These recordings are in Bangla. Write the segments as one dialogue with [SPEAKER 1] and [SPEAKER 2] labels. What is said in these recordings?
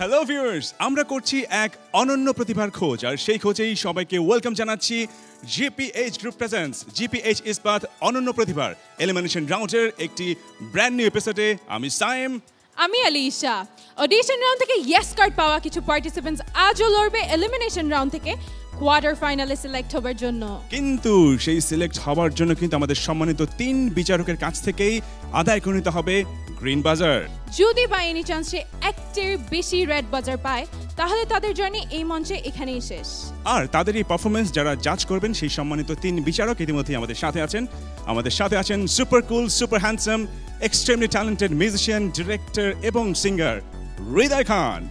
[SPEAKER 1] হ্যালো ভিউয়ার্স, আমরা করছি এক অনন্য প্রতিভার খোঁজ আর সেই খোঁজেই সবাইকে ওয়েলকাম জানাচ্ছি। জিপিএইচ গ্রুপ প্রেজেন্টস জিপিএইচ ইস্পাত অনন্য প্রতিভার এলিমিনেশন রাউন্ডের একটি ব্র্যান্ড নিউ এপিসোডে আমি সাইম,
[SPEAKER 2] আমি আলিশা। অডিশন রাউন্ড থেকে ইয়েস কার্ড পাওয়া কিছু পার্টিসিপেন্টস আজও লড়বে এলিমিনেশন রাউন্ড থেকে কোয়ার্টার ফাইনালে সিলেক্ট হবার জন্য। কিন্তু
[SPEAKER 1] সেই সিলেক্ট হওয়ার জন্য কিন্তু আমাদের সম্মানিত 3 বিচারকের কাছ থেকেই আদায় করে নিতে হবে গ্রিন বাজার।
[SPEAKER 2] যদি বাই এনি চান্স সে একটির বেশি রেড বাজার পায় তাহলে তাদের জার্নি এই মঞ্চে এখানেই শেষ।
[SPEAKER 1] আর তাদের এই পারফরমেন্স যারা জাজ করবেন সেই সম্মানিত 3 বিচারক ইতিমধ্যেই আমাদের সাথে আছেন super cool, super handsome, extremely talented musician, director এবং singer Hridoy Khan.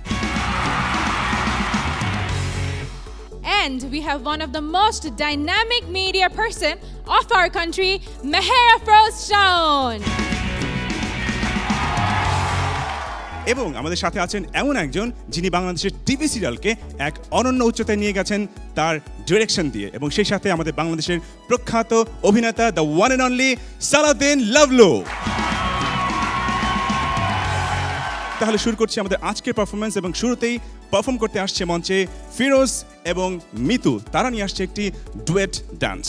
[SPEAKER 2] And we have one of the most dynamic media person of our country, Meher Afroz Shaun.
[SPEAKER 1] এবং আমাদের সাথে আছেন এমন একজন যিনি বাংলাদেশের টিভি সিরিয়ালকে এক অনন্য উচ্চতায় নিয়ে গেছেন তার ডিরেকশন দিয়ে, এবং সেই সাথে আমাদের বাংলাদেশের প্রখ্যাত অভিনেতা the one and only Salauddin Lavlu. তাহলে শুরু করছি আমাদের আজকের পারফরমেন্স, এবং শুরুতেই পারফর্ম করতে আসছে মঞ্চে ফিরোজ এবং মিতু। তারা নিয়ে আসছে একটি ডুয়েট ডান্স।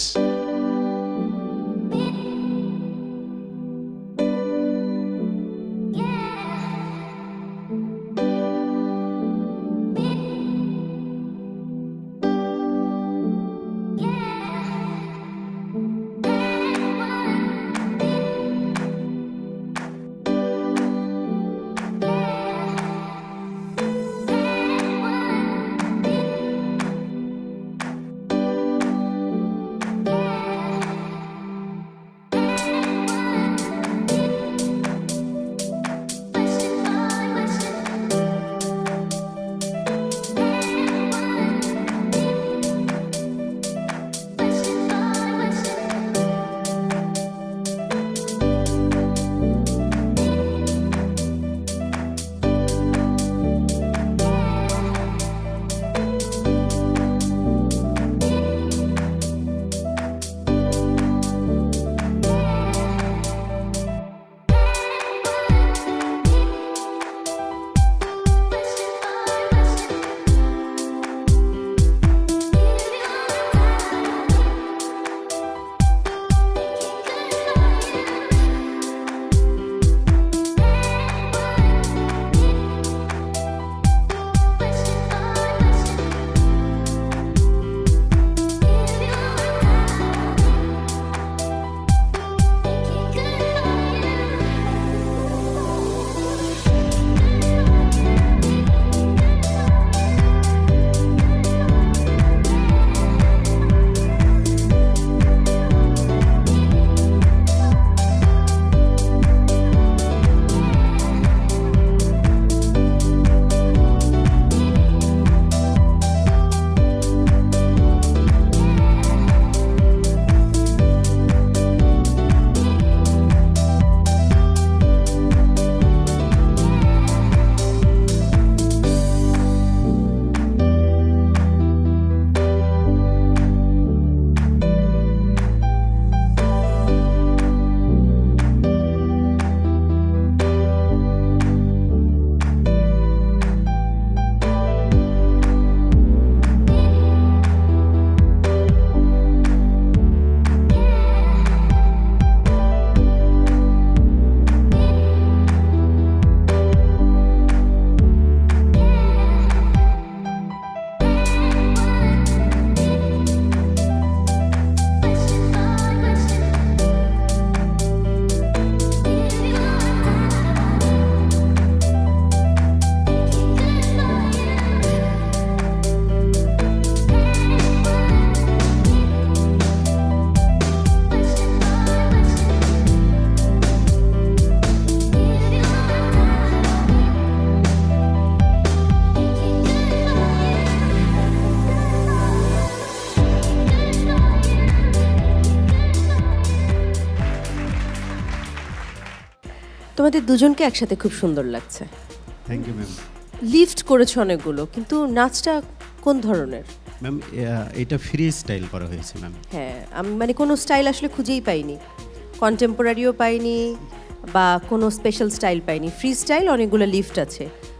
[SPEAKER 3] তোমাদের দুজনকে একসাথে খুব সুন্দর লাগছে।
[SPEAKER 4] Thank you ma'am.
[SPEAKER 3] লিফট করেছো অনেকগুলো, কিন্তু নাচটা কোন ধরনের?
[SPEAKER 4] ম্যাম এটা ফ্রি স্টাইল করা হয়েছে ম্যাম।
[SPEAKER 3] হ্যাঁ, আমি মানে কোনো স্টাইল আসলে খুঁজেই পাইনি, কন্টেম্পোরারিও পাইনি বা কোনো স্পেশাল স্টাইল পাইনি, ফ্রি স্টাইল, অনেকগুলো লিফট আছে।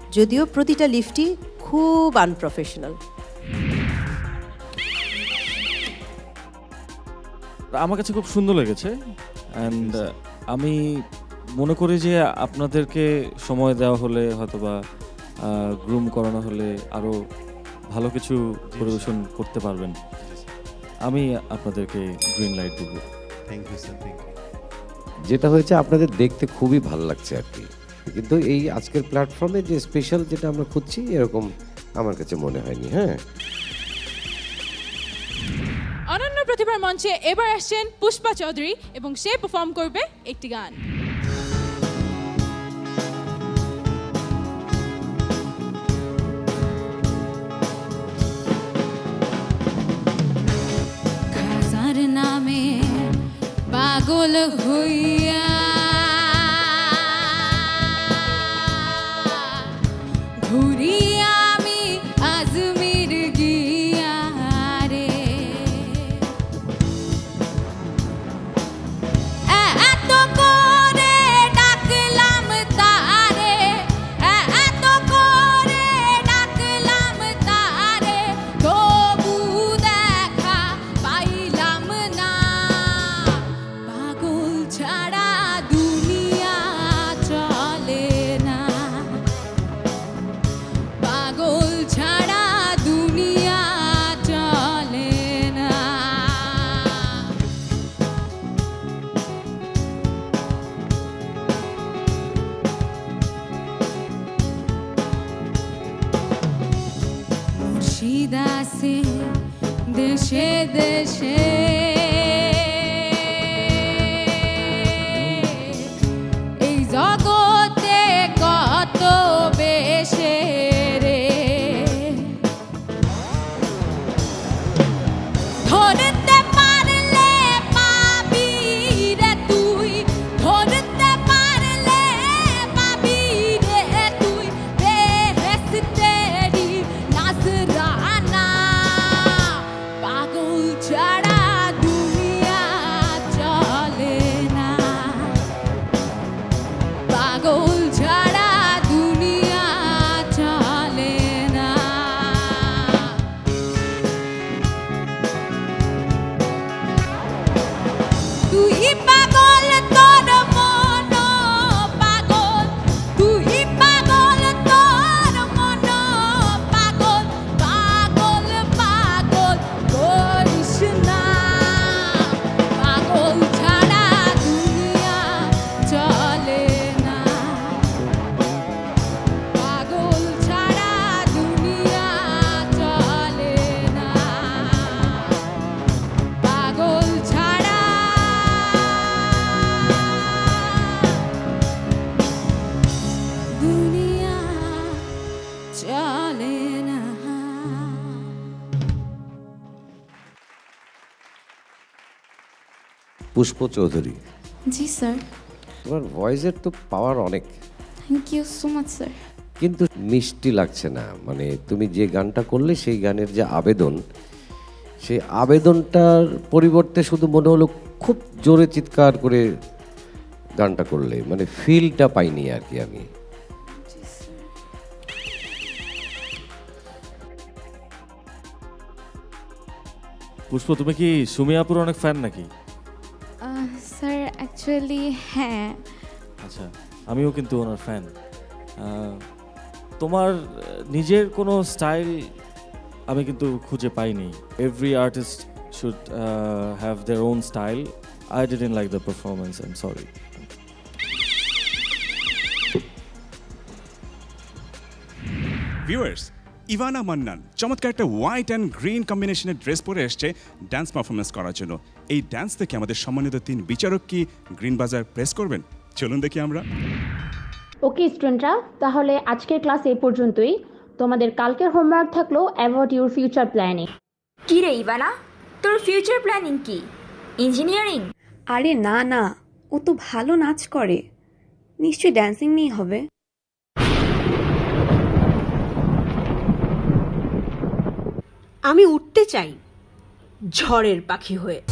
[SPEAKER 3] যদিও প্রতিটা লিফটই খুব আনপ্রফেশনাল।
[SPEAKER 5] আমার কাছে খুব সুন্দর লেগেছে অ্যান্ড আমি মনে করি যে আপনাদেরকে সময় দেওয়া হলে হয়তোবা গ্রুম করানো হলে আরও ভালো কিছু পরিবেশন করতে পারবেন। আমি আপনাদেরকে গ্রিন লাইট দেব।
[SPEAKER 4] Thank you sir, thank you.
[SPEAKER 6] যেটা হয়েছে আপনাদের দেখতে খুবই ভালো লাগছে আর কি, কিন্তু এই আজকের প্ল্যাটফর্মে যে স্পেশাল যেটা আমরা খুঁজছি এরকম আমার কাছে মনে হয়নি। হ্যাঁ,
[SPEAKER 2] অনন্য প্রতিভার মঞ্চে এবার আসছেন পুষ্পা চৌধুরী এবং সে পারফর্ম করবে একটি গান।
[SPEAKER 7] খাজার নামে পাগল হইয়া ঘুরি আমি আজমির গিয়া রে, এত করে ডাকলাম তারে, এত করে ডাকলাম তারে, তবু দেখা পাইলাম না। পাগল ছাড়া দুনিয়া চলে না, পাগল ছাড়া দুনিয়া চলে না। মুর্শিদ আছে দেশে দেশে, এই জগতে কত বেশে রে, ধরতে পারলে পাবি রে তুই, ধরতে পারলে পাবি রে তুই, বেহেশতেরি নাজরানা। পাগল ছাড়া দুনিয়া চলে না, পাগল ছাড়া দুনিয়া চলে না। তুই পাগল তোর মন পাগল, তুই পাগল তোর মন পাগল, পাগল পাগল করিস না। পাগল ছাড়া দুনিয়া চলে না, পাগল ছাড়া দুনিয়া চলে না, পাগল ছাড়া দুনিয়া চলে না।
[SPEAKER 6] পুষ্প চৌধুরী,
[SPEAKER 8] জি স্যার,
[SPEAKER 6] তোমার ভয়েসের তো পাওয়ার অনেক,
[SPEAKER 8] thank you so much sir.
[SPEAKER 6] কিন্তু মিষ্টি লাগছে না। মানে তুমি যে গানটা করলে সেই গানের যে আবেদন, সেই আবেদনটার পরিবর্তে শুধু মনে হলো খুব জোরে চিৎকার করে গানটা করলে, মানে ফিলটা পাইনি আর কি আমি।
[SPEAKER 5] পুষ্প, তুমি কি সুমি আপুর অনেক ফ্যান নাকি?
[SPEAKER 8] স্যার অ্যাকচুয়ালি হ্যাঁ।
[SPEAKER 5] আচ্ছা, আমিও কিন্তু ওনার ফ্যান। তোমার নিজের কোনো স্টাইল আমি কিন্তু খুঁজে পাইনি। Every artist should have their own style. I didn't like the performance, I am sorry.
[SPEAKER 1] Viewers, Evana Mannan চমৎকার একটা হোয়াইট অ্যান্ড গ্রিন কম্বিনেশনের ড্রেস পরে এসছে ডান্স পারফরমেন্স করার জন্য। এই ডান্স দেখে আমাদের সম্মানিত 3 বিচারক কি গ্রিন বাজার প্রেস করবেন? চলুন দেখি আমরা।
[SPEAKER 9] ওকে স্টুডেন্টরা, তাহলে আজকের ক্লাস এই পর্যন্তই। তোমাদের কালকের হোমওয়ার্ক থাকলো অ্যাবাউট ইউর ফিউচার প্ল্যানিং।
[SPEAKER 10] কি রে ইভানা, তোর ফিউচার প্ল্যানিং কি? ইঞ্জিনিয়ারিং?
[SPEAKER 11] আরে না না, ও তো ভালো নাচ করে, নিশ্চয়ই ড্যান্সিং নিয়েই হবে।
[SPEAKER 12] আমি উঠতে চাই ঝড়ের পাখি হয়ে।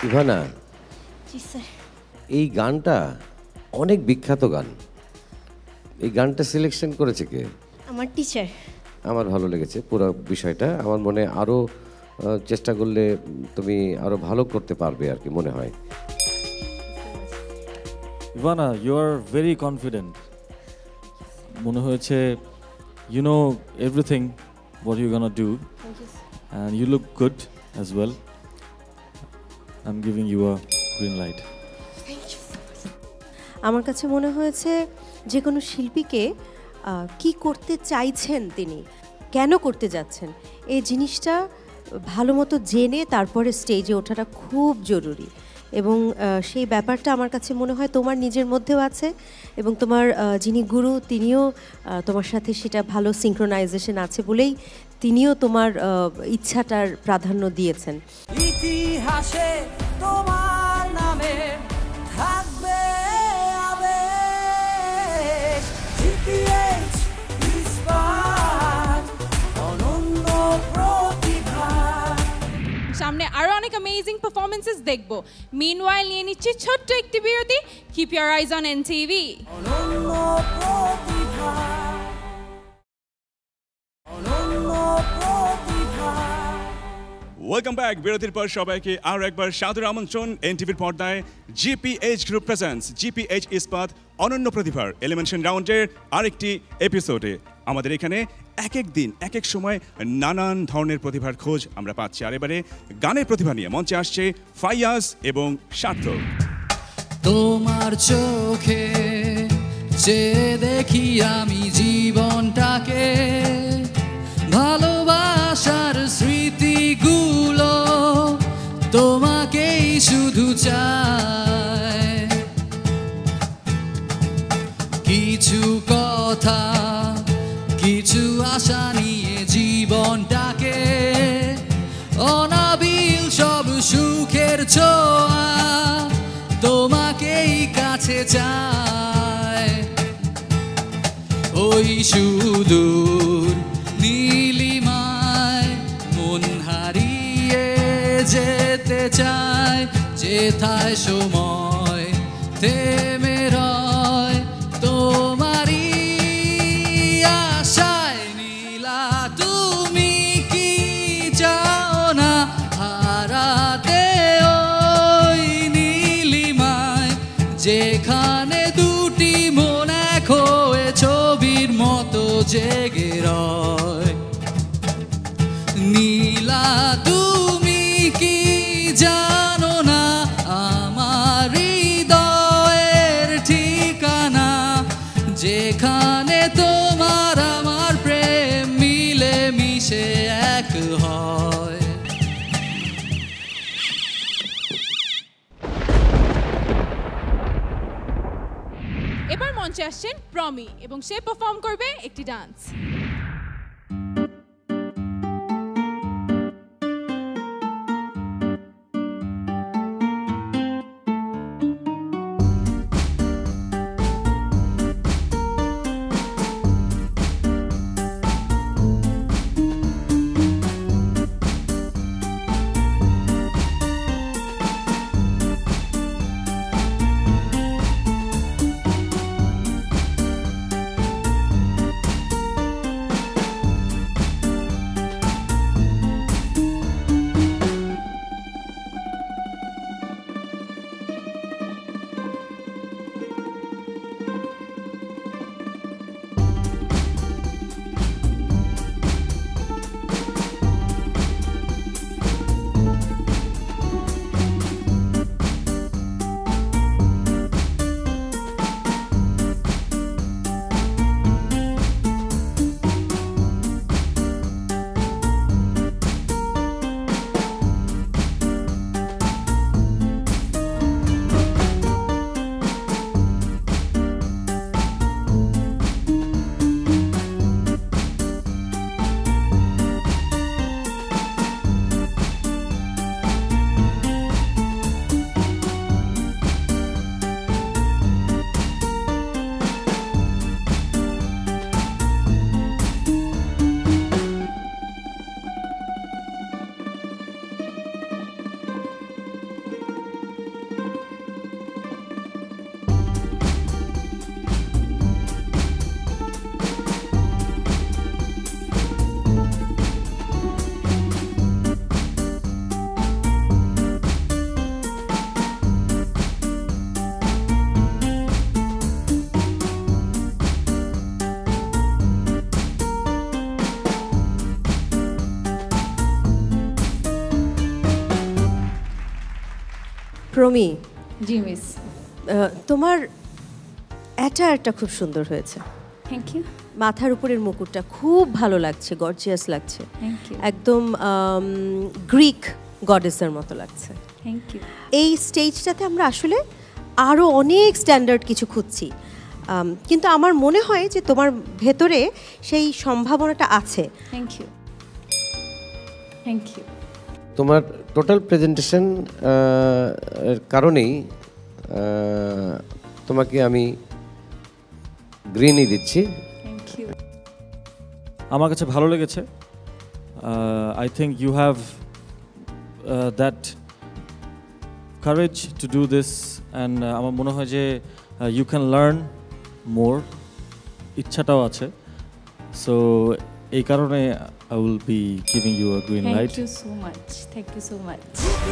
[SPEAKER 6] ইভানা,
[SPEAKER 3] জি স্যার।
[SPEAKER 6] এই গানটা অনেক বিখ্যাত গান, এই গানটা সিলেকশন করেছে কে?
[SPEAKER 3] আমার টিচার।
[SPEAKER 6] আমার ভালো লেগেছে পুরো বিষয়টা। আমার মনে আরও চেষ্টা করলে তুমি আরও ভালো করতে পারবে আর কি মনে হয়।
[SPEAKER 5] Evana, you are very confident. মনে হয়েছে you know everything what you're gonna do.
[SPEAKER 3] Thank you, sir.
[SPEAKER 5] And you look good as well. I'm giving you a green light.
[SPEAKER 3] Thank you so much. আমার কাছে মনে হয়েছে যে কোনো শিল্পীকে কি করতে চাইছেন তিনি, কেন করতে যাচ্ছেন, এই জিনিসটা ভালো মতো জেনে তারপরে স্টেজে ওঠাটা খুব জরুরি। এবং সেই ব্যাপারটা আমার কাছে মনে হয় তোমার নিজের মধ্যেও আছে, এবং তোমার যিনি গুরু তিনিও তোমার সাথে সেটা ভালো সিঙ্ক্রোনাইজেশন আছে বলেই তিনিও তোমার ইচ্ছাটার প্রাধান্য দিয়েছেন।
[SPEAKER 13] ইতিহাসে তোমার নামে থাকবে আবেশ, জিপিএইচ ইস্পাত অনন্য প্রতিভা।
[SPEAKER 2] সামনে আরো অনেক অ্যামেজিং পারফরম্যান্সেস দেখবো। মিনওয়াইল নিয়ে নিচ্ছি ছোট্ট একটি বিরতি। Keep your eyes on NTV।
[SPEAKER 13] অনন্য প্রতিভা, অনন্য প্রতিভা।
[SPEAKER 1] Welcome back. বিরতির পর সবাইকে আরও একবার সাদর আমন্ত্রণ NTVর পর্দায় GPH গ্রুপ প্রেজেন্টস GPH ইস্পাত অনন্য প্রতিভার এলিমিনেশন রাউন্ডের আরেকটি এপিসোডে। আমাদের এখানে এক এক দিন এক এক সময় নানান ধরনের প্রতিভার খোঁজ আমরা পাচ্ছি। আর এবারে গানের প্রতিভা নিয়ে মঞ্চে আসছে ফাইয়াজ এবং সার্থক।
[SPEAKER 14] তোমার চোখে যে দেখি আমি জীবনটাকে, ভালোবাসার স্মৃতিগুলো তোমাকেই শুধু চায়। কিছু কথা কিছু আশা নিয়ে জীবনটাকে, অনাবিল সব সুখের ছোঁয়া তোমাকেই কাছে চায়। ওই সুদূর নীলিমায় মন হারিয়ে যেতে চায়, যেথায় সময় থেমে রয় তোমারই আশায়। নীলা তুমি কি চাও না হারাতে ওই নীলিমায়, যেখানে দুটি মন এক হয়ে ছবির মতো জেগে রয়। নীলা তুমি কি জানো না আমার হৃদয়ের ঠিকানা, যেখানে তোমার আমার প্রেম মিলে মিশে এক হয়।
[SPEAKER 2] এবার মঞ্চে আসছেন প্রমি এবং সে পারফর্ম করবে একটি ডান্স।
[SPEAKER 3] প্রমি
[SPEAKER 15] জি মিস
[SPEAKER 3] তোমার অ্যাটায়ারটা খুব সুন্দর হয়েছে।
[SPEAKER 15] Thank you.
[SPEAKER 3] মাথার উপরের মুকুটটা খুব ভালো লাগছে, গর্জিয়াস লাগছে,
[SPEAKER 15] থ্যাংক ইউ।
[SPEAKER 3] একদম গ্রিক গডেসের মতো লাগছে।
[SPEAKER 15] Thank you.
[SPEAKER 3] এই স্টেজটাতে আমরা আসলে আরও অনেক স্ট্যান্ডার্ড কিছু খুঁজছি, কিন্তু আমার মনে হয় যে তোমার ভেতরে সেই সম্ভাবনাটা আছে।
[SPEAKER 15] Thank you. Thank you.
[SPEAKER 6] তোমার টোটাল প্রেজেন্টেশন এর কারণেই তোমাকে আমি গ্রিনই দিচ্ছি।
[SPEAKER 15] Thank you.
[SPEAKER 5] আমার কাছে ভালো লেগেছে। I think you have that courage to do this and আমার মনে হয় যে ইউ ক্যান লার্ন মোর, ইচ্ছাটাও আছে। সো এই কারণে I will be giving you a green light.
[SPEAKER 15] Thank you so much. Thank you so much.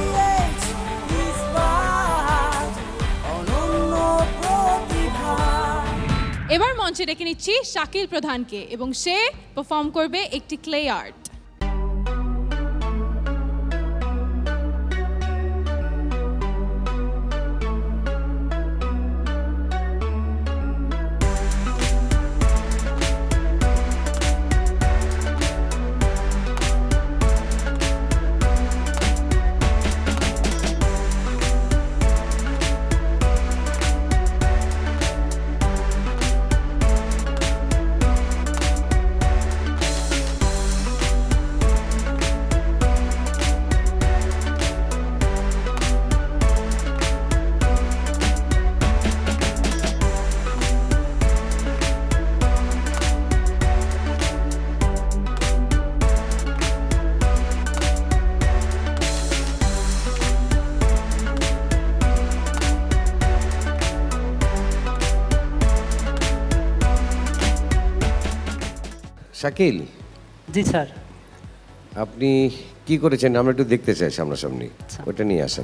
[SPEAKER 2] এবার মঞ্চে ডেকে নিচ্ছি শাকিল প্রধানকে এবং সে পারফর্ম করবে একটি ক্লে আর্ট।
[SPEAKER 6] শাকিল।
[SPEAKER 16] জি স্যার।
[SPEAKER 6] আপনি কি করেছেন আমরা একটু দেখতে চাই সামনাসামনি, ওটা নিয়ে আসেন।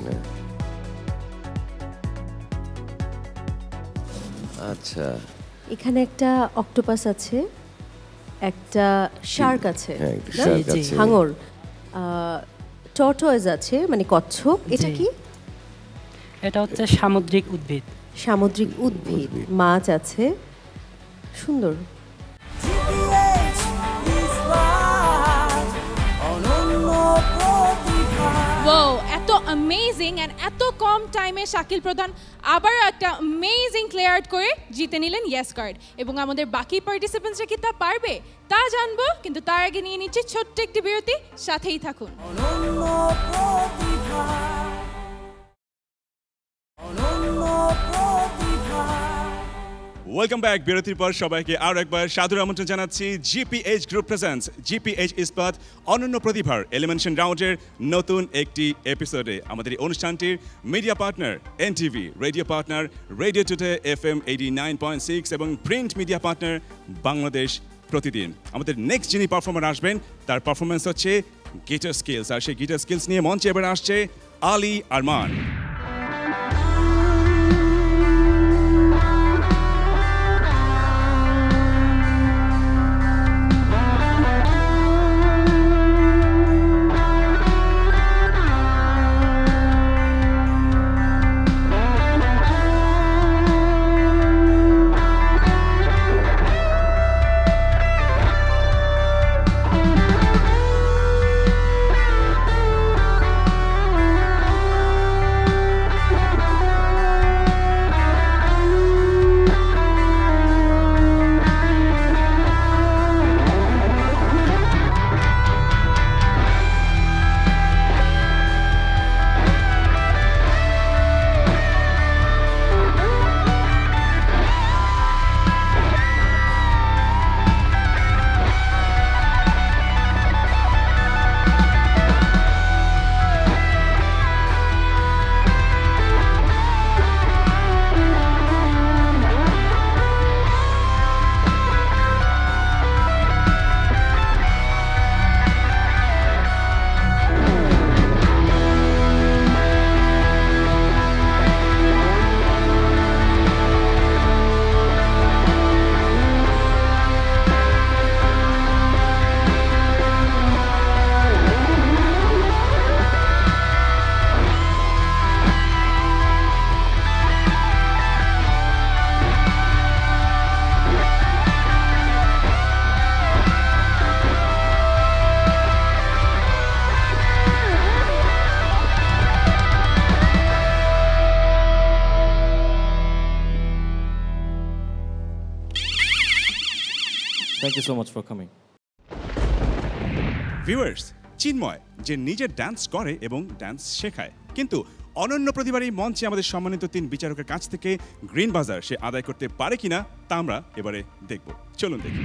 [SPEAKER 6] আচ্ছা,
[SPEAKER 3] এখানে একটা অক্টোপাস আছে, একটা শার্ক আছে, হাঙর, টর্টয়েজ আছে মানে কচ্ছপ। এটা কি?
[SPEAKER 16] এটা হচ্ছে সামুদ্রিক উদ্ভিদ।
[SPEAKER 3] সামুদ্রিক উদ্ভিদ, মাছ আছে, সুন্দর।
[SPEAKER 2] ওয়াও, এত অ্যামেজিং এন্ড এত কম টাইমে শাকিল প্রধান আবার একটা অ্যামেজিং ক্লে আর্ট করে জিতে নিলেন ইয়েস কার্ড। এবং আমাদের বাকি পার্টিসিপেন্টসরা কি তা পারবে তা জানবো, কিন্তু তার আগে নিয়ে নিচ্ছে ছোট্ট একটি বিরতি, সাথেই থাকুন।
[SPEAKER 1] Welcome back. বিরতির পর সবাইকে আরও একবার সাদর আমন্ত্রণ জানাচ্ছি জিপিএইচ গ্রুপ প্রেজেন্টস জিপিএইচ ইস্পাত অনন্য প্রতিভার এলিমিনেশন রাউন্ডের নতুন একটি এপিসোডে। আমাদের এই অনুষ্ঠানটির media partner NTV, radio partner radio today FM 89.6 এবং প্রিন্ট মিডিয়া পার্টনার বাংলাদেশ প্রতিদিন। আমাদের নেক্সট যিনি পারফর্মার আসবেন তার পারফরমেন্স হচ্ছে গিটার স্কিলস, আর সেই গিটার স্কিলস নিয়ে মঞ্চে এবার আসছে Ali Arman.
[SPEAKER 5] Thank you so much for coming.
[SPEAKER 1] Viewers, Chinmoy যে নিজে ডান্স করে এবং ডান্স শেখায়, কিন্তু অনন্য প্রতিবার এই মঞ্চে আমাদের সম্মানিত 3 বিচারকের কাছ থেকে গ্রিন বাজার সে আদায় করতে পারে কিনা তা আমরা এবারে দেখব। চলুন দেখি।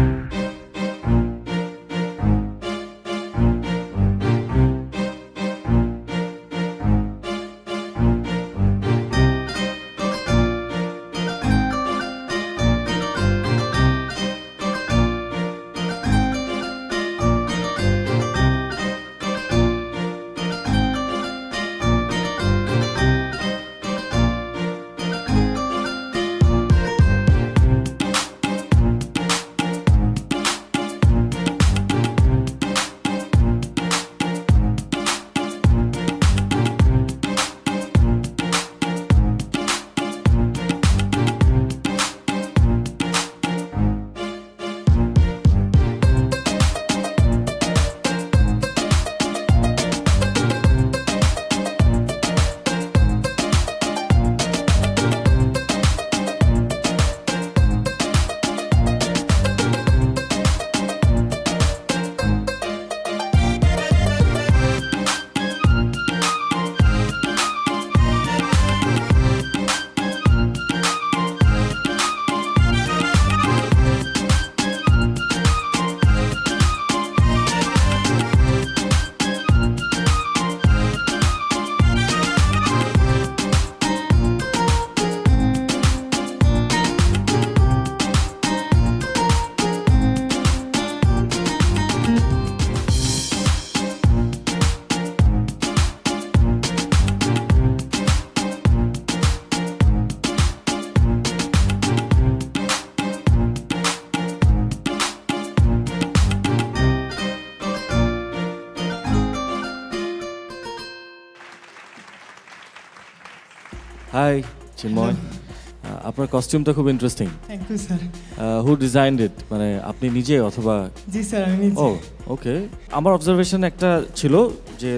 [SPEAKER 5] হাই চিন্ময়, আপনার কস্টিউমটা খুব interesting.
[SPEAKER 17] Thank you sir.
[SPEAKER 5] Who designed it, মানে আপনি নিজে অথবা?
[SPEAKER 17] জি স্যার, আমি নিজে।
[SPEAKER 5] ও ওকে। আমার অবজারভেশন একটা ছিল যে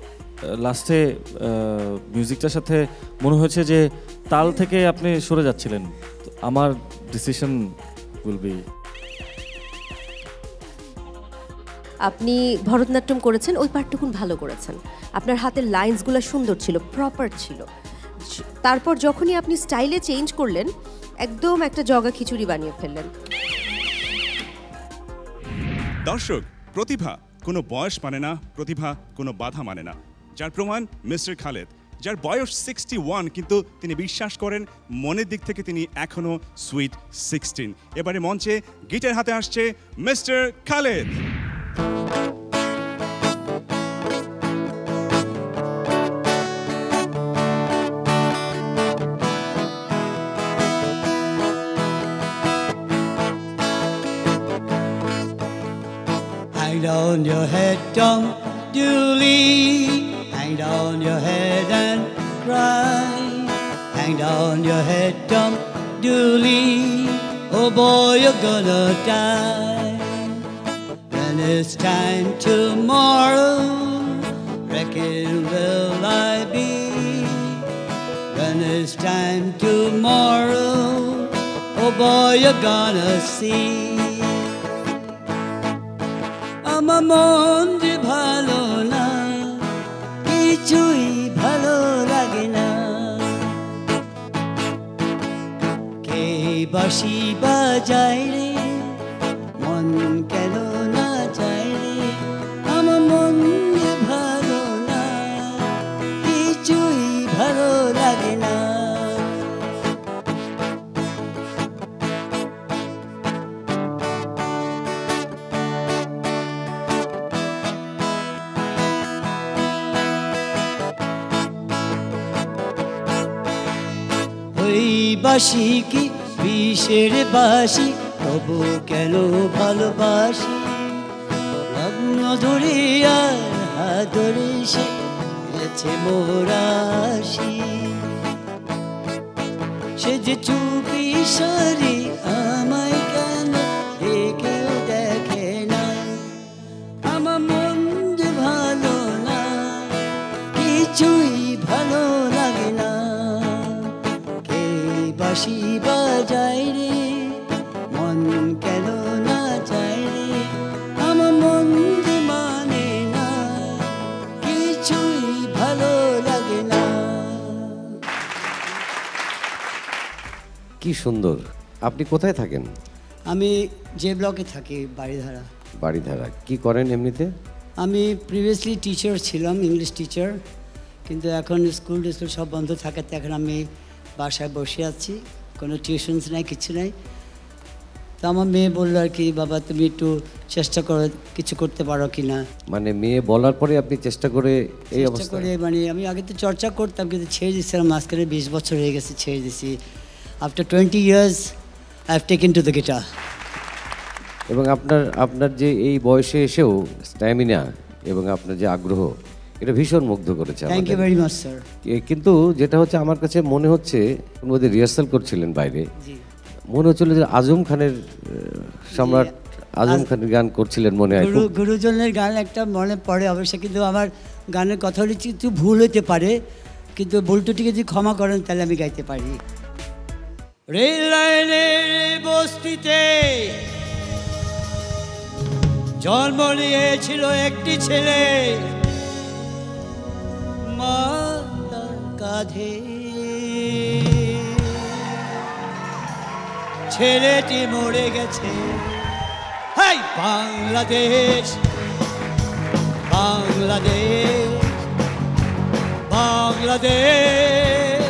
[SPEAKER 5] লাস্টে মিউজিকটার সাথে মনে হয়েছে যে তাল থেকে আপনি সরে যাচ্ছিলেন। আমার ডিসিশন উইল বি,
[SPEAKER 3] আপনি ভরতনাট্যম করেছেন, ওই পার্টটুকুন ভালো করেছেন। আপনার হাতের লাইন্সগুলো সুন্দর ছিল, প্রপার ছিল। তারপর যখনই আপনি স্টাইলে চেঞ্জ করলেন, একদম একটা জগা খিচুড়ি বানিয়ে ফেললেন।
[SPEAKER 1] দর্শক, প্রতিভা কোনো বয়স মানে না, প্রতিভা কোনো বাধা মানে না, যার প্রমাণ মিস্টার খালেদ, যার বয়স 61 কিন্তু তিনি বিশ্বাস করেন মনের দিক থেকে তিনি এখনো সুইট 16। এবারে মঞ্চে গিটার হাতে আসছে mister Khaled.
[SPEAKER 18] Hang down your head, don't you leave. Hang down your head and cry. Hang down your head, don't you leave. Oh boy, you're gonna die. When it's time tomorrow, reckon will I be. When it's time tomorrow, oh boy, you're gonna see. আমার মন যে ভালো না, কিছুই ভালো লাগে না। কে বাঁশি বাজায় রে, মন কেন না যায় রে। আমার মন যে ভালো না, কিছুই ভালো লাগে না। ওই বাঁশি কি বিষের বাঁশি, তবু কেন ভালোবাসি। লগ্ন ধরে আর হাত ধরে সে গেছে মোরাশি। সে যে চুপি সারি আমায় কেন কেউ দেখে না। আমার মন যে ভালো না, কিছুই ভালো লাগে না। বাঁশি বাজায় রে, মন কেন না
[SPEAKER 6] কি সুন্দর। আপনি কোথায় থাকেন?
[SPEAKER 18] আমি যে ব্লকে থাকি, বাড়িধারা।
[SPEAKER 6] বাড়িধারা। কি করেন এমনিতে?
[SPEAKER 18] আমি প্রিভিয়াসলি টিচার ছিলাম, ইংলিশ টিচার, কিন্তু এখন স্কুল সব বন্ধ থাকাতে এখন আমি বাসায় বসে আছি, কোনো টিউশনস নাই, কিছু নাই। তো আমার মেয়ে বললো আর কি, বাবা তুমি একটু চেষ্টা করো কিছু করতে পারো কি না।
[SPEAKER 6] মানে মেয়ে বলার পরে আপনি চেষ্টা করে এই
[SPEAKER 18] চেষ্টা
[SPEAKER 6] অবস্থা?
[SPEAKER 18] করে মানে আমি আগে তো চর্চা করতাম, কিন্তু ছেড়ে দিচ্ছিলাম। মাঝখানে 20 বছর হয়ে গেছে ছেড়ে দিছি। After 20 years I have taken to the guitar.
[SPEAKER 6] এবং আপনার যে এই বয়সে এসেও স্ট্যামিনা এবং আপনার যে আগ্রহ, এটা ভীষণ মুগ্ধ করেছে।
[SPEAKER 18] Thank you very much sir.
[SPEAKER 6] কিন্তু যেটা হচ্ছে আমার কাছে মনে হচ্ছে, বোধহয় রিহার্সাল করছিলেন বাইরে, মনে হচ্ছিল যে আজম খানের সম্রাট আজম খানের গান করছিলেন মনে হয়।
[SPEAKER 18] গুরুজনের গান একটা মনে পড়ে অবশ্য, কিন্তু আমার গানের কথা হলে একটু ভুল হতে পারে, কিন্তু ভুলটুটিকে যদি ক্ষমা করেন তাহলে আমি গাইতে পারি। রেল লাইনের বস্তিতে জন্ম নিয়েছিল একটি ছেলে, মা তার কাঁধে। ছেলেটি মরে গেছে। হাই বাংলাদেশ, বাংলাদেশ, বাংলাদেশ,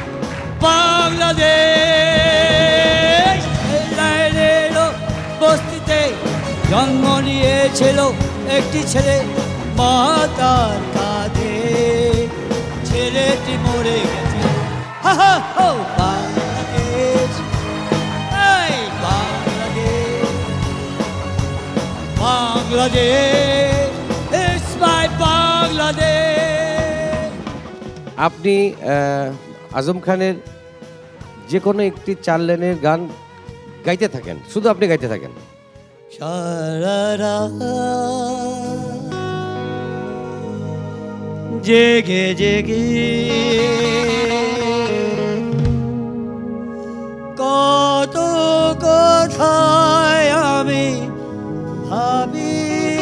[SPEAKER 18] বাংলাদেশ। লাইনের বস্তিতে জন্ম নিয়েছিল একটি ছেলে, মা তার কাঁধে। ছেলেটি মরে গেছে। হা হা হো বাংলাদেশ, এই বাংলাদেশ, বাংলাদেশ, it's my বাংলাদেশ।
[SPEAKER 6] আপনি আজম খানের যে কোনো একটি 4 লাইনের গান গাইতে থাকেন, শুধু আপনি গাইতে থাকেন।
[SPEAKER 18] সারা জেগে জেগে কত কথায় আমি ভাবি,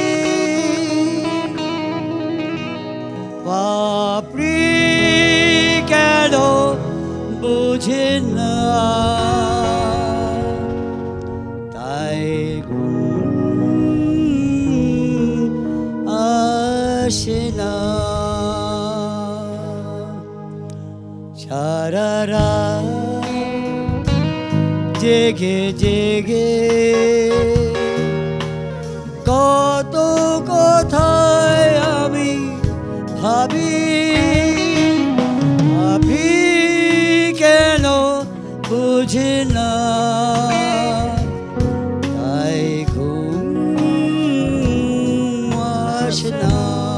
[SPEAKER 18] বাপরি কেন বুঝে না, তাই আসে না। সারা রাত জেগে জেগে কত কথায় আমি ভাবি, ভাবি কেন বুঝে না, তাই ঘুম আসে না।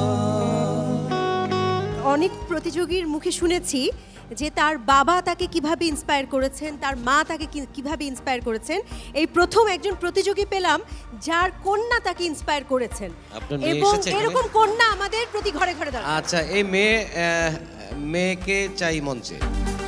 [SPEAKER 3] অনেক প্রতিযোগীর মুখে শুনেছি যে তার বাবা তাকে কিভাবে ইন্সপায়ার করেছেন, তার মা তাকে কিভাবে ইন্সপায়ার করেছেন। এই প্রথম একজন প্রতিযোগী পেলাম যার কন্যা তাকে ইন্সপায়ার করেছেন, এবং এরকম কন্যা আমাদের প্রতি ঘরে ঘরে দরকার।
[SPEAKER 6] আচ্ছা, এই মেয়েকে চাই মঞ্চে।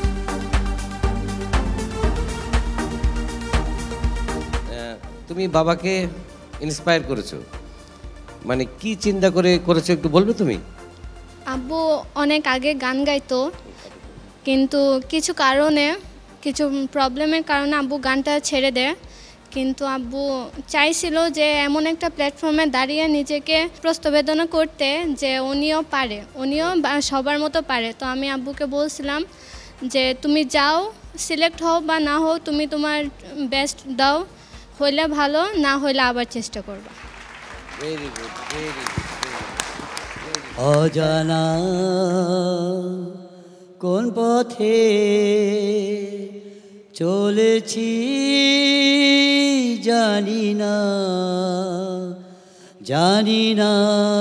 [SPEAKER 6] তুমি বাবাকে ইন্সপায়ার করেছো, মানে কি চিন্তা করে করেছো একটু বলবে তুমি?
[SPEAKER 8] আব্বু অনেক আগে গান গাইতো, কিন্তু কিছু কারণে, কিছু প্রবলেমের কারণে আব্বু গানটা ছেড়ে দেয়। কিন্তু আব্বু চাইছিল যে এমন একটা প্ল্যাটফর্মে দাঁড়িয়ে নিজেকে প্রস্তাবনা করতে যে উনিও পারে, উনিও সবার মতো পারে। তো আমি আব্বুকে বলছিলাম যে তুমি যাও, সিলেক্ট হও বা না হও, তুমি তোমার বেস্ট দাও, হইলে ভালো, না হইলে আবার চেষ্টা করবা।
[SPEAKER 6] Very good, very good.
[SPEAKER 18] অজানা কোন পথে চলেছি জানি না, জানি না,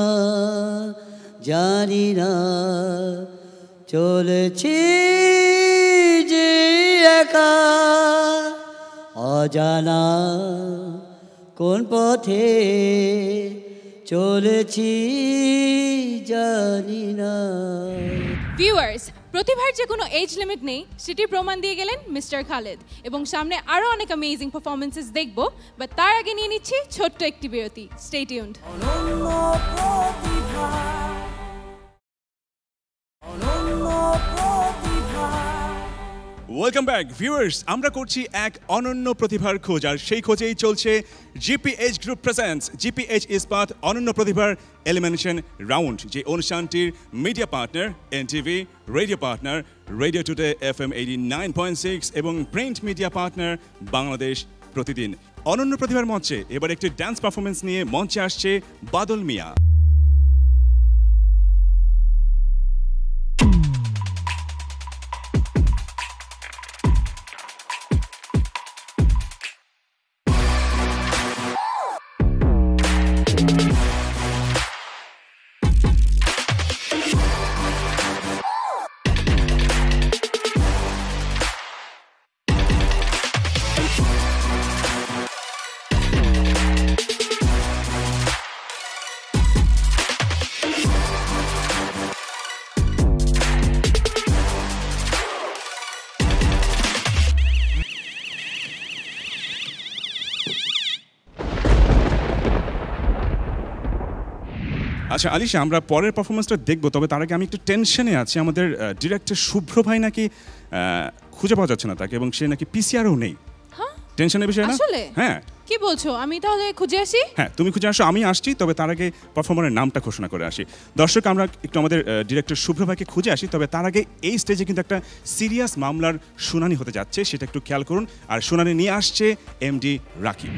[SPEAKER 18] জানি না, চলেছি যে একা। অজানা কোন পথে চলেছি জানি না।
[SPEAKER 2] ভিউয়ার্স, প্রতিভার যে কোনো এজ লিমিট নেই সেটি প্রমাণ দিয়ে গেলেন মিস্টার খালেদ, এবং সামনে আরো অনেক অ্যামেজিং পারফরমেন্সেস দেখবো, বাট তার আগে নিয়ে নিচ্ছি ছোট্ট একটি বিরতি। Stay tuned.
[SPEAKER 1] Welcome back viewers, আমরা করছি এক অনন্য প্রতিভার খোঁজ, আর সেই খোঁজেই চলছে জিপিএইচ গ্রুপ প্রেজেন্টস জিপিএইচ ইস্পাত অনন্য প্রতিভার এলিমিনেশন রাউন্ড, যে অনুষ্ঠানটির media partner NTV, radio partner radio today FM 89.6 এবং প্রিন্ট মিডিয়া পার্টনার বাংলাদেশ প্রতিদিন। অনন্য প্রতিভার মঞ্চে এবার একটি ডান্স পারফরমেন্স নিয়ে মঞ্চে আসছে বাদল মিয়া। আচ্ছা আলিশা, আমরা পরের পারফরমেন্সটা দেখবো, তবে তার আগে আমি একটু টেনশনে আছি। আমাদের ডিরেক্টর শুভ্র ভাই নাকি খুঁজে পাওয়া যাচ্ছে না তাকে, এবং সে নাকি পিসিআরও নেই। টেনশনের বিষয় না?
[SPEAKER 2] আসলে
[SPEAKER 1] হ্যাঁ,
[SPEAKER 2] কি বলছো? আমি তাহলে খুঁজে আসি?
[SPEAKER 1] হ্যাঁ, তুমি খুঁজে আসো, আমি আসছি, তবে তার আগে পারফর্মারের নামটা ঘোষণা করে আসি। দর্শক, আমরা একটু আমাদের ডিরেক্টর শুভ্র ভাইকে খুঁজে আসি, তবে তার আগে এই স্টেজে কিন্তু একটা সিরিয়াস মামলার শুনানি হতে যাচ্ছে, সেটা একটু খেয়াল করুন। আর শুনানি নিয়ে আসছে এমডি রাকিব।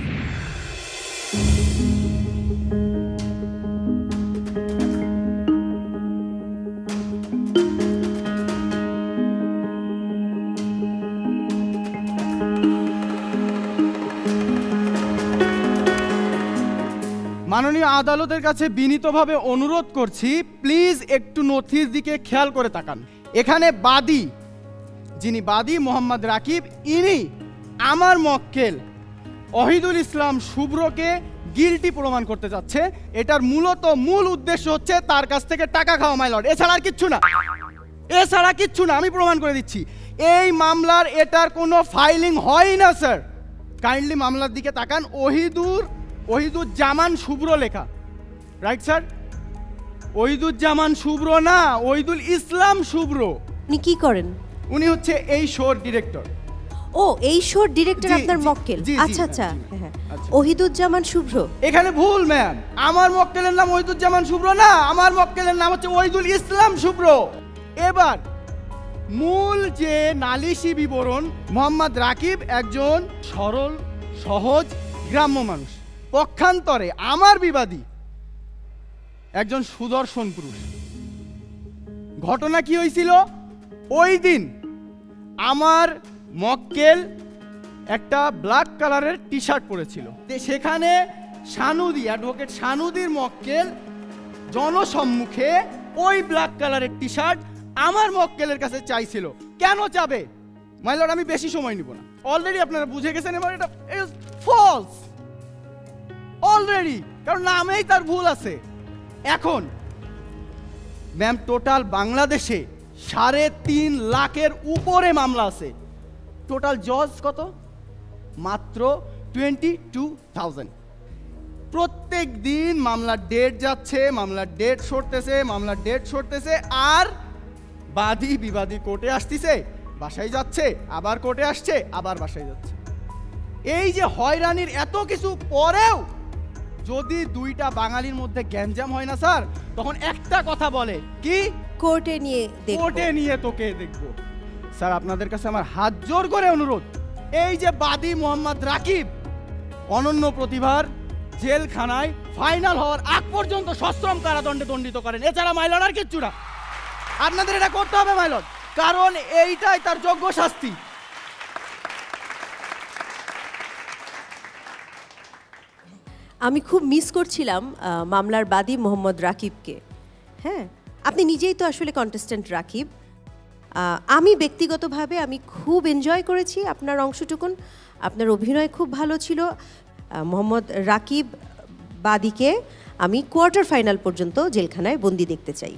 [SPEAKER 17] মাননীয় আদালতের কাছে বিনীতভাবে অনুরোধ করছি, প্লিজ একটু নথির দিকে খেয়াল করে তাকান। এখানে বাদী, যিনি বাদী মোহাম্মদ রাকিব, ইনি আমার মক্কেল অহিদুল ইসলাম শুভ্রকে গিলটি প্রমাণ করতে যাচ্ছে। এটার মূল উদ্দেশ্য হচ্ছে তার কাছ থেকে টাকা খাওয়া, মাই লর্ড, এছাড়া আর কিচ্ছু না, এছাড়া কিচ্ছু না। আমি প্রমাণ করে দিচ্ছি, এই মামলার এটার কোনো ফাইলিং হয় না স্যার। কাইন্ডলি মামলার দিকে তাকান, ওহিদুজ্জামান শুভ্র লেখা, রাইট স্যার? ওহিদুজ্জামান শুভ্র না, ওহিদুল ইসলাম শুভ্র।
[SPEAKER 3] উনি কি করেন?
[SPEAKER 17] উনি হচ্ছে এই শোর ডিরেক্টর।
[SPEAKER 3] ও, এই শোর ডিরেক্টর আপনার মক্কেল? আচ্ছা আচ্ছা, হ্যাঁ, ওহিদুজ্জামান শুভ্র।
[SPEAKER 17] এখানে ভুল ম্যাম, আমার মক্কেলের নাম ওহিদুজ্জামান শুভ্র না, আমার মক্কেলের নাম হচ্ছে ওহিদুল ইসলাম শুভ্র। এবার মূল যে নালিশি বিবরণ, মোহাম্মদ রাকিব একজন সরল সহজ গ্রাম্য মানুষ, পক্ষান্তরে আমার বিবাদী একজন সুদর্শন পুরুষ। ঘটনা কি হয়েছিল? ওই দিন আমার মক্কেল একটা ব্ল্যাক কালারের টি শার্ট পরেছিল, সেখানে সানুদি, অ্যাডভোকেট সানুদির মক্কেল জনসম্মুখে ওই ব্ল্যাক কালারের টি শার্ট আমার মক্কেলের কাছে চাইছিল। কেন চাবে মাই লর্ড? আমি বেশি সময় নিব না, অলরেডি আপনারা বুঝে গেছেন। এবার এটা ফলস অলরেডি, কারণ নামেই তার ভুল আছে। এখন ম্যাম, টোটাল বাংলাদেশে 3.5 লাখের উপরে মামলা আছে। টোটাল জজ কত? মাত্র 22,000। প্রত্যেক দিন মামলার ডেট যাচ্ছে, মামলার ডেট সরতেছে, আর বাদী বিবাদী কোর্টে আসতেছে, বাসায় যাচ্ছে, আবার কোর্টে আসছে, আবার বাসায় যাচ্ছে। এই যে হয়রানির এত কিছু পরেও যদি দুইটা বাঙালির মধ্যে গ্যাঞ্জাম হয় না স্যার, তখন একটা কথা বলে কি,
[SPEAKER 3] কোর্টে নিয়ে
[SPEAKER 17] তোকে দেখবো। স্যার, আপনাদের কাছে আমার হাত জোর করে অনুরোধ, এই যে বাদী মোহাম্মদ রাকিব অনন্য প্রতিভার জেলখানায় ফাইনাল হওয়ার আগ পর্যন্ত সশ্রম কারাদণ্ডে দণ্ডিত করেন, এছাড়া মাইলর আর কিচ্ছু না। আপনাদের এটা করতে হবে মাইলর, কারণ এইটাই তার যোগ্য শাস্তি।
[SPEAKER 3] আমি খুব মিস করছিলাম মামলার বাদী মোহাম্মদ রাকিবকে। হ্যাঁ, আপনি নিজেই তো আসলে কন্টেস্ট্যান্ট রাকিব। আমি ব্যক্তিগতভাবে আমি খুব এনজয় করেছি আপনার অংশটুকুন, আপনার অভিনয় খুব ভালো ছিল। মোহাম্মদ রাকিব বাদীকে আমি কোয়ার্টার ফাইনাল পর্যন্ত জেলখানায় বন্দি দেখতে চাই।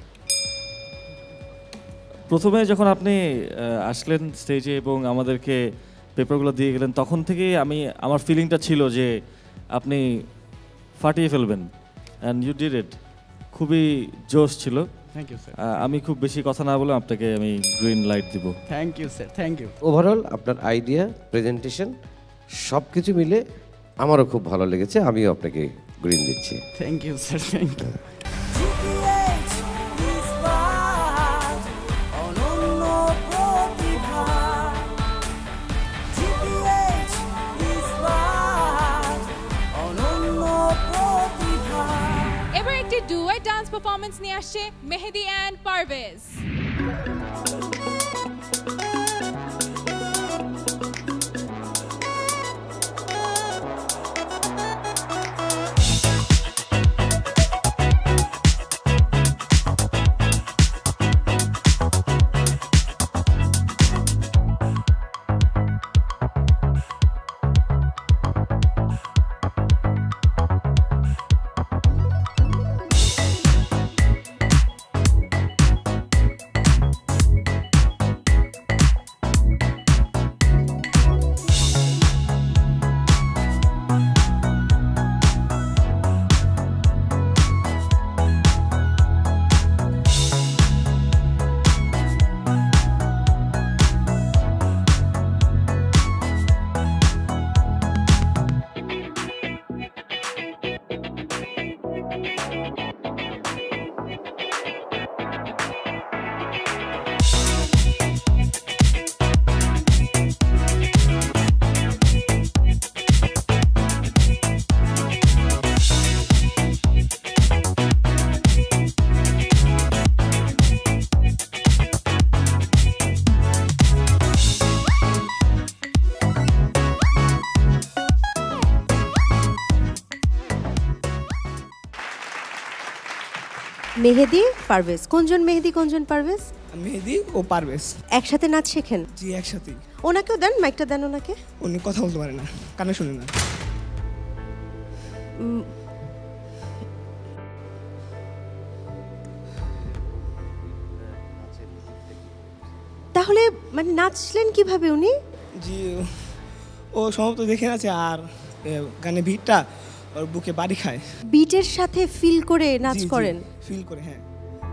[SPEAKER 5] প্রথমে যখন আপনি আসলেন স্টেজে এবং আমাদেরকে পেপারগুলো দিয়ে গেলেন, তখন থেকেই আমার ফিলিংটা ছিল যে আপনি ফাটিয়ে ফেলবেন, অ্যান্ড ইউ ডিড ইট। খুবই জোশ ছিল।
[SPEAKER 17] Thank you sir.
[SPEAKER 5] আমি খুব বেশি কথা না বলে আপনাকে আমি গ্রিন লাইট দিব।
[SPEAKER 17] Thank you sir, thank you.
[SPEAKER 6] Overall আপনার আইডিয়া, প্রেজেন্টেশন সব কিছু মিলে আমারও খুব ভালো লেগেছে, আমিও আপনাকে গ্রিন দিচ্ছি।
[SPEAKER 17] Thank you sir, thank you.
[SPEAKER 2] এবার একটি ডুয়েট ডান্স পারফরম্যান্স নিয়ে আসছে মেহেদি এন্ড পারভেজ।
[SPEAKER 3] মেহেদি, পারভেজ, কোনজন মেহেদি কোনজন পারভেজ?
[SPEAKER 19] মেহেদি ও পারভেজ
[SPEAKER 3] একসাথে নাচ শেখেন?
[SPEAKER 19] জি একসাথেই।
[SPEAKER 3] ওনাকেও দেন, মাইকটা দেন ওনাকে।
[SPEAKER 19] উনি কথা বলতে পারে না, কানে শুনে না।
[SPEAKER 3] তাহলে মানে নাচলেন কিভাবে উনি?
[SPEAKER 19] জি ও সম্ভবত দেখে আছে, আর গানে ভিড়টা ওর বুকে বাড়ি খায়।
[SPEAKER 3] বিটের সাথে ফিল করে নাচ করেন?
[SPEAKER 19] ফিল করে, হ্যাঁ।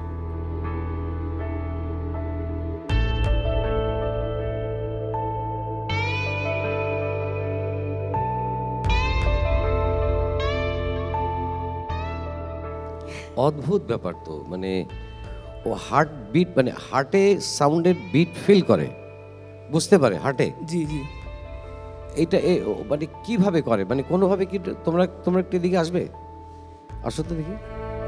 [SPEAKER 6] অদ্ভুত ব্যাপার তো, মানে ও হার্ট বিট, মানে হার্টে সাউন্ডের বিট ফিল করে, বুঝতে পারে হার্টে।
[SPEAKER 19] জি জি।
[SPEAKER 6] এইটা মানে কিভাবে করে, মানে কোনোভাবে কি তোমরা একটু দিকে আসবে, আসো তো দেখি।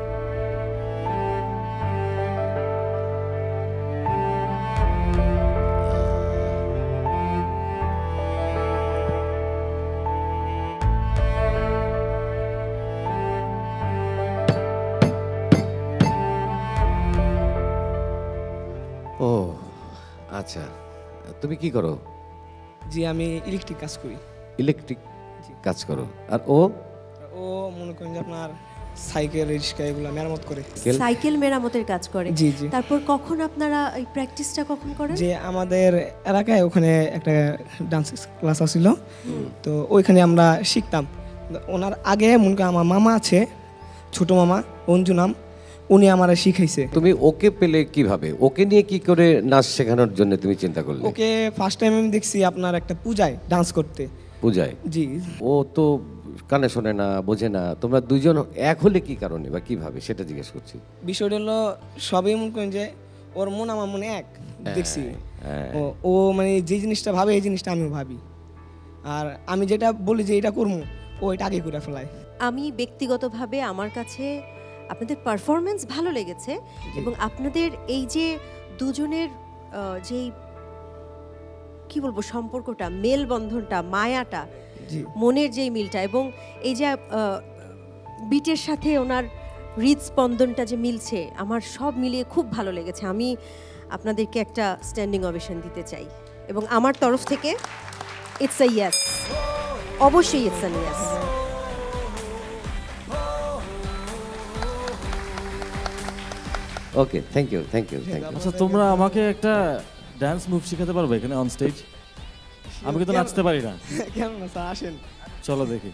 [SPEAKER 6] ও আচ্ছা, তুমি কি করো?
[SPEAKER 19] জি আমি ইলেকট্রিক কাজ করি।
[SPEAKER 6] ইলেকট্রিক কাজ করো। আর ও
[SPEAKER 19] মনে করেন যে আপনার সাইকেল, রিক্সা এগুলো মেরামত করে।
[SPEAKER 3] সাইকেল মেরামতের কাজ করে।
[SPEAKER 19] জি জি।
[SPEAKER 3] তারপর কখন আপনারা এই প্র্যাকটিসটা কখন করেন?
[SPEAKER 19] যে আমাদের এলাকায় ওখানে একটা ডান্স ক্লাস আছিল, তো ওইখানে আমরা শিখতাম। ওনার আগে মনে করেন আমার মামা আছে, ছোট মামা অঞ্জু নাম, উনি আমারে শিখাইছে।
[SPEAKER 6] তুমি ওকে পেলে কিভাবে? ওকে নিয়ে কি করে নাচ শেখানোর জন্য তুমি চিন্তা করলে?
[SPEAKER 19] ওকে ফার্স্ট টাইম আমি দেখছি আপনার একটা পূজায় ডান্স করতে।
[SPEAKER 6] পূজায়?
[SPEAKER 19] জি।
[SPEAKER 6] ও তো কানে শোনে না, বোঝে না, তোমরা দুইজন এক হলে কি কারণে বা কিভাবে সেটা জিজ্ঞেস করছি।
[SPEAKER 19] বিষয়টা হলো সবই মনে করেন যে ওর মন আমার মনে এক, দেখছি ও মানে যে জিনিসটা ভাবে এই জিনিসটা আমিও ভাবি, আর আমি যেটা বলি যে এটা করবো ও এটা আগে করে ফেলায়।
[SPEAKER 3] আমি ব্যক্তিগতভাবে আমার কাছে আপনাদের পারফরমেন্স ভালো লেগেছে, এবং আপনাদের এই যে দুজনের যেই কি বলবো সম্পর্কটা, মেলবন্ধনটা, মায়াটা, মনের যেই মিলটা, এবং এই যে বিটের সাথে ওনার হৃদস্পন্দনটা যে মিলছে, আমার সব মিলিয়ে খুব ভালো লেগেছে। আমি আপনাদেরকে একটা স্ট্যান্ডিং ওভেশন দিতে চাই, এবং আমার তরফ থেকে ইটস আ ইয়েস, অবশ্যই it's a yes.
[SPEAKER 6] Okay, thank you, thank you, thank you.
[SPEAKER 5] আচ্ছা, তোমরা আমাকে একটা ডান্স মুভ শেখাতে পারবে এখানে অন স্টেজ? আমি কিন্তু নাচতে পারি না।
[SPEAKER 19] কেন না স্যার, আসেন।
[SPEAKER 5] চলো দেখি।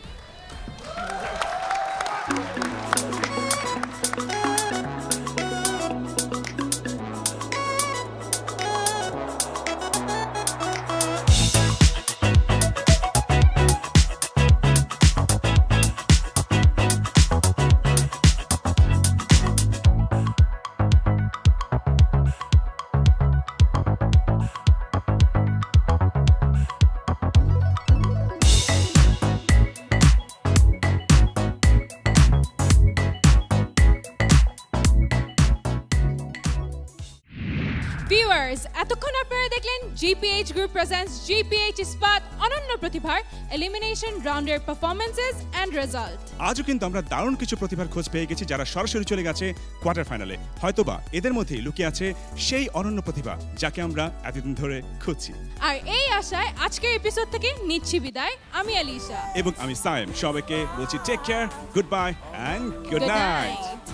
[SPEAKER 2] ভিউয়ার্স, এতক্ষণ আপনারা দেখলেন GPH গ্রুপ প্রেজেন্টস GPH ইস্পাত অনন্য প্রতিভার এলিমিনেশন রাউন্ডের পারফরম্যান্সেস এন্ড রেজাল্ট।
[SPEAKER 1] আজও কিন্তু আমরা দারুণ কিছু প্রতিভার খোঁজ পেয়ে গেছি যারা সরাসরি চলে গেছে কোয়ার্টার ফাইনালে। হয়তোবা এদের মধ্যেই লুকিয়ে আছে সেই অনন্য প্রতিভা যাকে আমরা এতদিন ধরে খুঁজছি।
[SPEAKER 2] আর এই আশায় আজকের এপিসোড থেকে নিচ্ছি বিদায়। আমি আলিশা
[SPEAKER 1] এবং আমি সায়েম। সবাইকে বলছি take care, goodbye and good night.